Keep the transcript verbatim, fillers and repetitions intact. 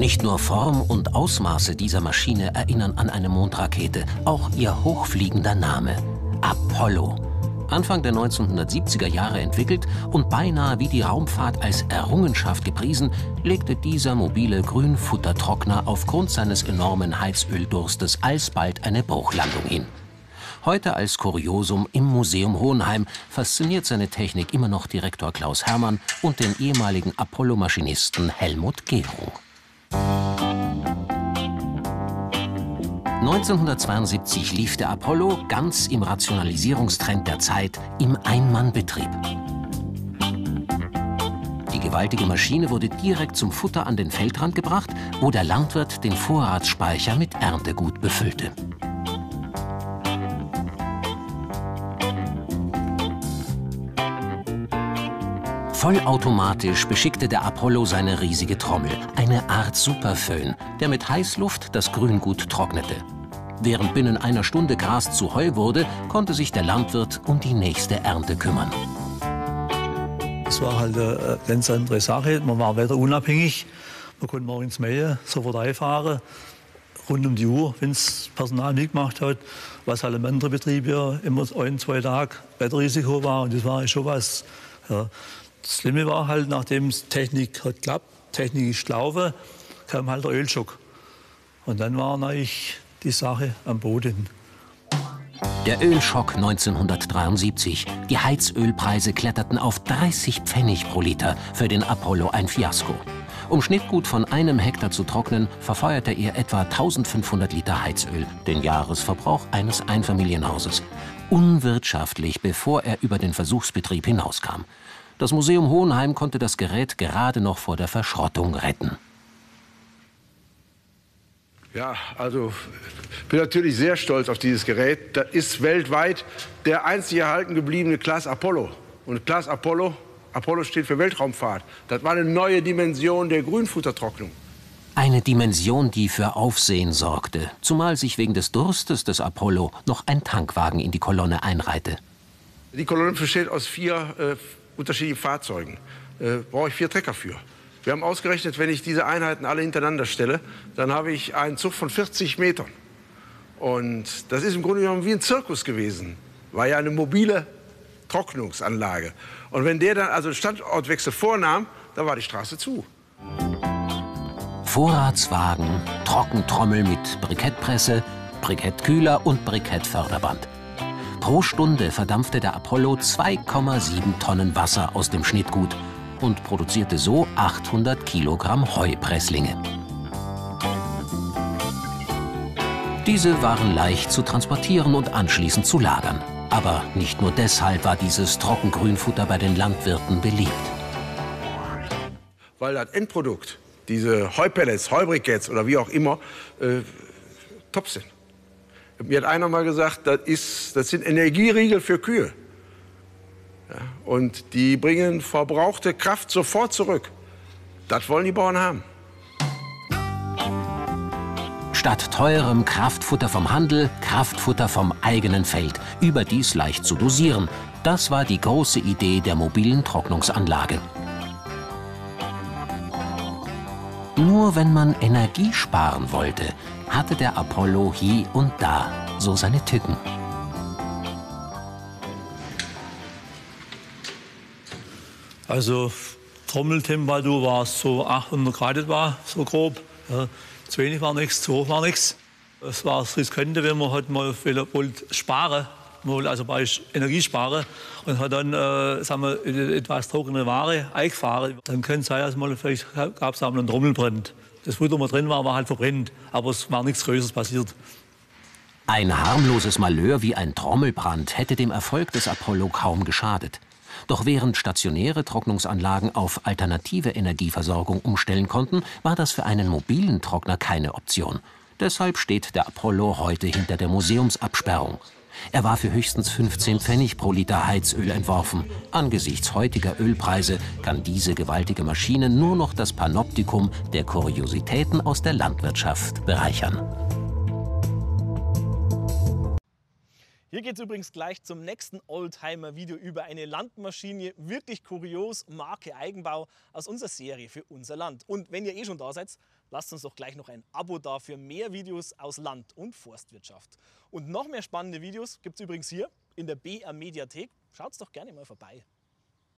Nicht nur Form und Ausmaße dieser Maschine erinnern an eine Mondrakete, auch ihr hochfliegender Name: Apollo. Anfang der neunzehnhundertsiebziger Jahre entwickelt und beinahe wie die Raumfahrt als Errungenschaft gepriesen, legte dieser mobile Grünfuttertrockner aufgrund seines enormen Heizöldurstes alsbald eine Bruchlandung hin. Heute als Kuriosum im Museum Hohenheim fasziniert seine Technik immer noch Direktor Klaus Hermann und den ehemaligen Apollo-Maschinisten Helmut Gehring. neunzehnhundertzweiundsiebzig lief der Apollo, ganz im Rationalisierungstrend der Zeit, im Ein-Mann-Betrieb. Die gewaltige Maschine wurde direkt zum Futter an den Feldrand gebracht, wo der Landwirt den Vorratsspeicher mit Erntegut befüllte. Vollautomatisch beschickte der Apollo seine riesige Trommel, eine Art Superföhn, der mit Heißluft das Grüngut trocknete. Während binnen einer Stunde Gras zu Heu wurde, konnte sich der Landwirt um die nächste Ernte kümmern. Es war halt eine ganz andere Sache. Man war wetterunabhängig. Man konnte morgens mähen, sofort einfahren, rund um die Uhr, wenn es Personal mitgemacht hat. Was halt im anderen Betrieb ja immer ein, zwei Tage Wetterrisiko war. Und das war schon was. Ja. Das Schlimme war halt, nachdem die Technik hat geklappt, Technik ist gelaufen, kam halt der Ölschock. Und dann war eigentlich die Sache am Boden. Der Ölschock neunzehnhundertdreiundsiebzig. Die Heizölpreise kletterten auf dreißig Pfennig pro Liter, für den Apollo ein Fiasko. Um Schnittgut von einem Hektar zu trocknen, verfeuerte er etwa eintausendfünfhundert Liter Heizöl, den Jahresverbrauch eines Einfamilienhauses. Unwirtschaftlich, bevor er über den Versuchsbetrieb hinauskam. Das Museum Hohenheim konnte das Gerät gerade noch vor der Verschrottung retten. Ja, also ich bin natürlich sehr stolz auf dieses Gerät. Das ist weltweit der einzig erhalten gebliebene Class Apollo. Und Class Apollo, Apollo steht für Weltraumfahrt. Das war eine neue Dimension der Grünfuttertrocknung. Eine Dimension, die für Aufsehen sorgte, zumal sich wegen des Durstes des Apollo noch ein Tankwagen in die Kolonne einreihte. Die Kolonne besteht aus vier äh, unterschiedlichen Fahrzeugen. Äh, brauche ich vier Trecker für. Wir haben ausgerechnet, wenn ich diese Einheiten alle hintereinander stelle, dann habe ich einen Zug von vierzig Metern. Und das ist im Grunde genommen wie ein Zirkus gewesen. War ja eine mobile Trocknungsanlage. Und wenn der dann also Standortwechsel vornahm, dann war die Straße zu. Vorratswagen, Trockentrommel mit Brikettpresse, Brikettkühler und Brikettförderband. Pro Stunde verdampfte der Apollo zwei Komma sieben Tonnen Wasser aus dem Schnittgut und produzierte so achthundert Kilogramm Heupresslinge. Diese waren leicht zu transportieren und anschließend zu lagern. Aber nicht nur deshalb war dieses Trockengrünfutter bei den Landwirten beliebt. Weil das Endprodukt, diese Heupellets, Heubriketts oder wie auch immer, äh, top sind. Mir hat einer mal gesagt, das, ist, das sind Energieriegel für Kühe. Ja, und die bringen verbrauchte Kraft sofort zurück. Das wollen die Bauern haben. Statt teurem Kraftfutter vom Handel, Kraftfutter vom eigenen Feld. Überdies leicht zu dosieren. Das war die große Idee der mobilen Trocknungsanlage. Nur wenn man Energie sparen wollte, hatte der Apollo hier und da so seine Tücken. Also Trommeltemperatur war so achthundert Grad etwa, so grob. Ja, zu wenig war nichts, zu hoch war nichts. Es war das Riskante, wenn man halt mal wollte sparen, mal also bei Energie sparen und hat dann äh, sagen wir, etwas trockene Ware eingefahren. Dann könnte es sein, dass mal vielleicht gab es einen Trommelbrand. Das Futter, was drin war, war halt verbrennt, aber es war nichts Größeres passiert. Ein harmloses Malheur wie ein Trommelbrand hätte dem Erfolg des Apollo kaum geschadet. Doch während stationäre Trocknungsanlagen auf alternative Energieversorgung umstellen konnten, war das für einen mobilen Trockner keine Option. Deshalb steht der Apollo heute hinter der Museumsabsperrung. Er war für höchstens fünfzehn Pfennig pro Liter Heizöl entworfen. Angesichts heutiger Ölpreise kann diese gewaltige Maschine nur noch das Panoptikum der Kuriositäten aus der Landwirtschaft bereichern. Hier geht es übrigens gleich zum nächsten Oldtimer-Video über eine Landmaschine, wirklich kurios, Marke Eigenbau aus unserer Serie für unser Land. Und wenn ihr eh schon da seid, lasst uns doch gleich noch ein Abo da für mehr Videos aus Land- und Forstwirtschaft. Und noch mehr spannende Videos gibt es übrigens hier in der B R Mediathek. Schaut's doch gerne mal vorbei.